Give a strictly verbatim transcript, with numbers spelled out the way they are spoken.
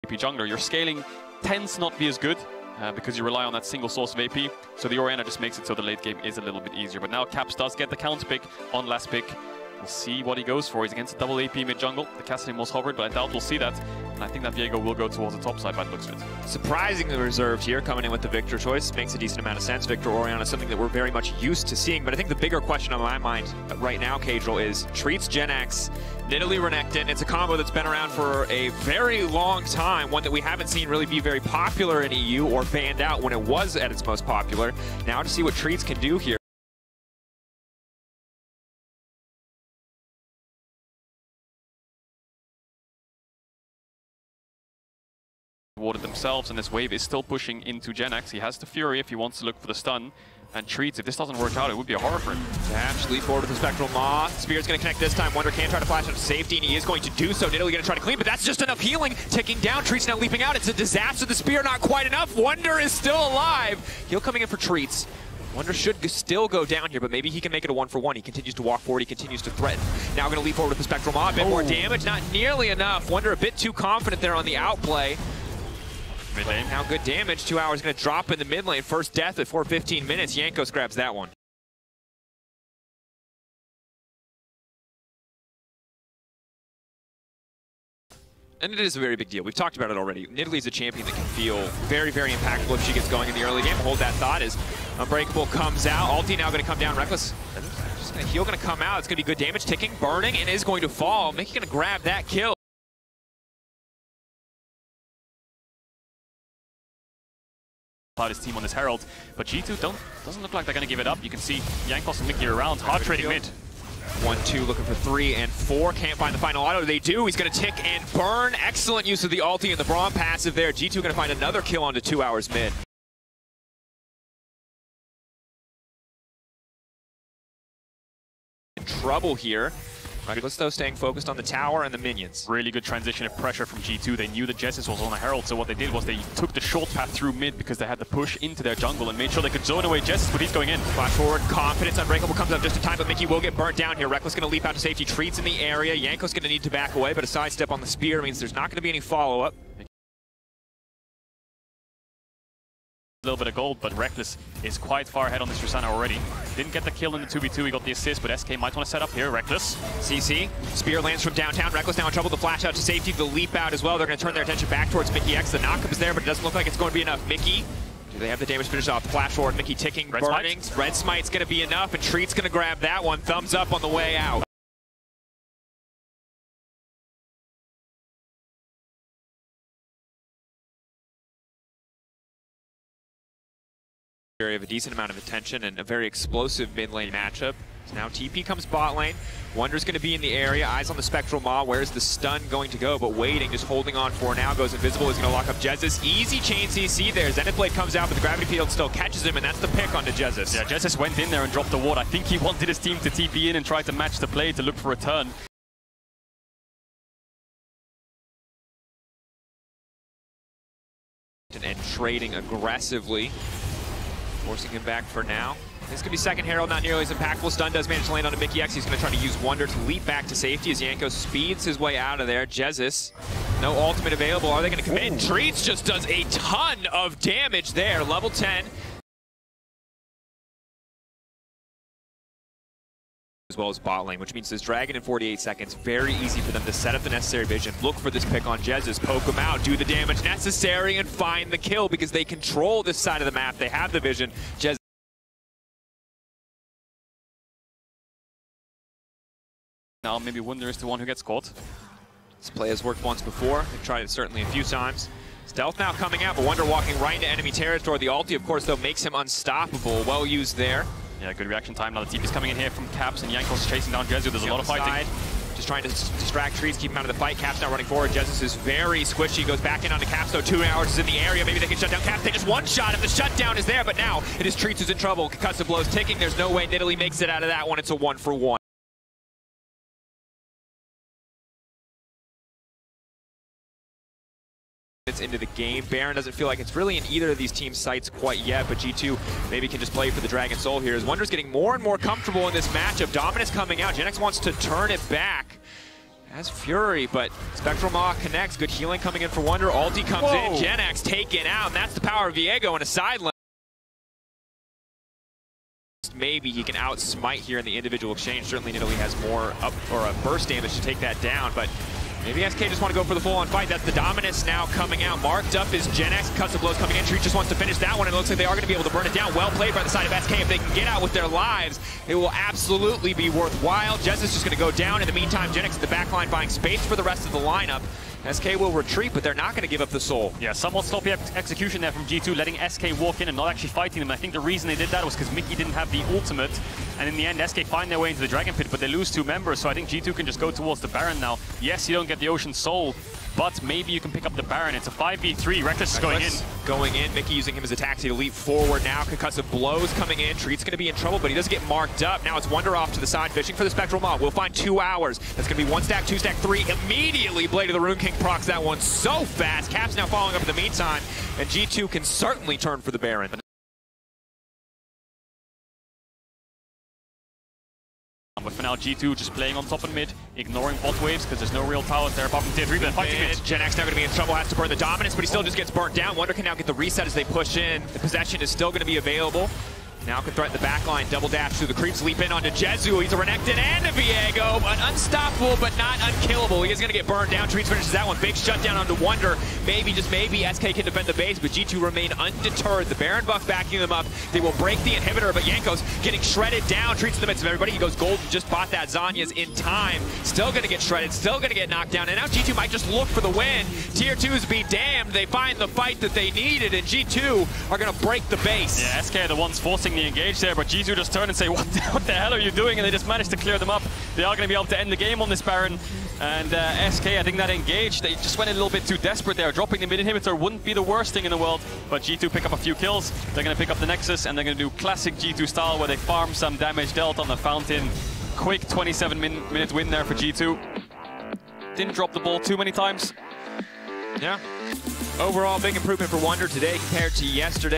A P jungler, your scaling tends not be as good uh, because you rely on that single source of A P. So the Orianna just makes it so the late game is a little bit easier. But now Caps does get the counter pick on last pick. We'll see what he goes for. He's against a double A P mid jungle. The Cassidy was hovered, but I doubt we'll see that. And I think that Viego will go towards the top side by the looks of it. Surprisingly reserved here, coming in with the Victor choice. Makes a decent amount of sense. Victor Orianna is something that we're very much used to seeing. But I think the bigger question on my mind right now, Cadril, is treats Gen X, Nidalee Renekton. It's a combo that's been around for a very long time. One that we haven't seen really be very popular in E U or banned out when it was at its most popular. Now to see what treats can do here. Warded themselves, and this wave is still pushing into Gen X. He has the Fury if he wants to look for the stun. And treats, if this doesn't work out, it would be a horror for him. Dash, lead forward with the Spectral Maw. Spear's going to connect this time. Wonder can try to flash out to safety, and he is going to do so. Nidalee going to try to clean, but that's just enough healing. Ticking down, Treats now leaping out. It's a disaster. The Spear not quite enough. Wonder is still alive. Heal coming in for Treats. Wonder should still go down here, but maybe he can make it a one for one. He continues to walk forward. He continues to threaten. Now going to leap forward with the Spectral Maw. A bit oh. more damage, not nearly enough. Wonder a bit too confident there on the outplay. Mid lane. Now good damage. Two hours going to drop in the mid lane. First death before fifteen minutes. Jankos grabs that one. And it is a very big deal. We've talked about it already. Nidalee's a champion that can feel very, very impactful if she gets going in the early game. Hold that thought as Unbreakable comes out. Ulti now going to come down. Reckless. Just gonna, heal going to come out. It's going to be good damage. Ticking, burning, and is going to fall. Mickey going to grab that kill. His team on this Herald, but G two don't doesn't look like they're going to give it up. You can see Jankos and Mickey around, hard trading mid. One, two, looking for three and four. Can't find the final auto. They do. He's going to tick and burn. Excellent use of the ulti and the Braum passive there. G two going to find another kill onto two hours mid. In trouble here. Reckless though staying focused on the tower and the minions. Really good transition of pressure from G two. They knew that Jessis was on a Herald, so what they did was they took the short path through mid because they had to push into their jungle and made sure they could zone away Jessis, but he's going in. Flash forward, confidence. Unbreakable comes up just in time, but Mickey will get burnt down here. Reckless going to leap out to safety. Treats in the area. Jankos going to need to back away, but a sidestep on the spear means there's not going to be any follow-up. A little bit of gold, but Reckless is quite far ahead on this Tristana already. Didn't get the kill in the two v two, he got the assist, but S K might want to set up here. Reckless. C C, Spear lands from downtown. Reckless now in trouble. The flash out to safety, the leap out as well. They're going to turn their attention back towards Mickey X. The knockup is there, but it doesn't look like it's going to be enough. Mickey, do they have the damage finish off? Flash forward, Mickey ticking, Red burning. Smite. Red Smite's going to be enough, and Treat's going to grab that one. Thumbs up on the way out. Of a decent amount of attention and a very explosive mid lane matchup. So now T P comes bot lane. Wonder's going to be in the area. Eyes on the Spectral Maw. Where's the stun going to go? But waiting, just holding on for now. Goes invisible. He's going to lock up Jessis. Easy chain C C there. Zenith Blade comes out, but the gravity field still catches him, and that's the pick onto Jessis. Yeah, Jessis went in there and dropped the ward. I think he wanted his team to T P in and try to match the play to look for a turn. And trading aggressively. Forcing him back for now. This could be second Herald, not nearly as impactful. Stun does manage to land on Mickey X. He's going to try to use Wonder to leap back to safety as Jankos speeds his way out of there. Jessis, no ultimate available. Are they going to commit? Treats just does a ton of damage there. Level ten. As well as bot lane, which means this Dragon in forty-eight seconds, very easy for them to set up the necessary vision, look for this pick on Jessis, poke him out, do the damage necessary, and find the kill because they control this side of the map. They have the vision. Jessis now maybe Wonder is the one who gets caught. This play has worked once before. They've tried it certainly a few times. Stealth now coming out, but Wonder walking right into enemy territory. The ulti, of course, though, makes him unstoppable. Well used there. Yeah, good reaction time. Now the T P's coming in here from Caps and Jankos chasing down Jezu. There's a lot of fighting. Just trying to distract Trees, keep him out of the fight. Caps now running forward. Jessis is very squishy. Goes back in onto Caps, though. Two hours is in the area. Maybe they can shut down Caps. They just one shot if the shutdown is there, but now it is Treats who's in trouble. Concussive blows ticking. There's no way Nidalee makes it out of that one. It's a one for one. Into the game. Baron doesn't feel like it's really in either of these teams' sights quite yet, but G two maybe can just play for the Dragon Soul here as Wonder's getting more and more comfortable in this matchup. Dominance coming out. Gen X wants to turn it back. Has Fury, but Spectral Maw connects. Good healing coming in for Wonder. Ulti comes Whoa. in. Gen X taken out, and that's the power of Viego in a side lane. Maybe he can out-smite here in the individual exchange. Certainly Nidalee has more up or a burst damage to take that down, but maybe S K just want to go for the full-on fight. That's the Dominus now coming out. Marked up is Gen X. Cuts of blows coming in. Treat just wants to finish that one, and it looks like they are going to be able to burn it down. Well played by the side of S K. If they can get out with their lives, it will absolutely be worthwhile. Jez is just going to go down. In the meantime, Gen X in the back line buying space for the rest of the lineup. S K will retreat, but they're not going to give up the soul. Yeah, somewhat sloppy ex execution there from G two, letting S K walk in and not actually fighting them. I think the reason they did that was because Mickey didn't have the ultimate, and in the end, S K find their way into the Dragon Pit, but they lose two members, so I think G two can just go towards the Baron now. Yes, you don't get the Ocean Soul, but maybe you can pick up the Baron. It's a five v three. Reckless is going in. Going in. Mickey using him as a taxi to leap forward now. Concussive blows coming in. Treat's going to be in trouble, but he doesn't get marked up. Now it's Wonder off to the side, fishing for the Spectral Maw. We'll find two hours. That's going to be one stack, two stack, three. Immediately, Blade of the Rune King procs that one so fast. Cap's now following up in the meantime, and G two can certainly turn for the Baron. But for now, G two just playing on top and mid, ignoring bot waves because there's no real towers there apart from tier three. But fighting mid. Gen X now going to be in trouble, has to burn the Dominance, but he still just gets burnt down. Wonder can now get the reset as they push in. The possession is still going to be available. Now can threaten the backline, double dash through the creeps, leap in onto Jezu. He's a Renekton and a Viego, but unstoppable but not unkillable. He is going to get burned down. Treats finishes that one. Big shutdown onto Wonder. Maybe, just maybe, S K can defend the base, but G two remain undeterred. The Baron buff backing them up. They will break the inhibitor, but Yanko's getting shredded down. Treats in the midst of everybody. He goes gold and just bought that Zanya's in time. Still going to get shredded, still going to get knocked down, and now G two might just look for the win. Tier twos be damned. They find the fight that they needed, and G two are going to break the base. Yeah, S K are the ones forcing the engage there, but G two just turn and say, what the, what the hell are you doing? And they just managed to clear them up. They are going to be able to end the game on this Baron. And uh, S K, I think that engage, they just went a little bit too desperate there. Dropping the mid inhibitor wouldn't be the worst thing in the world, but G two pick up a few kills. They're going to pick up the Nexus, and they're going to do classic G two style where they farm some damage dealt on the Fountain. Quick twenty-seven min minute win there for G two. Didn't drop the ball too many times. Yeah. Overall, big improvement for Wonder today compared to yesterday.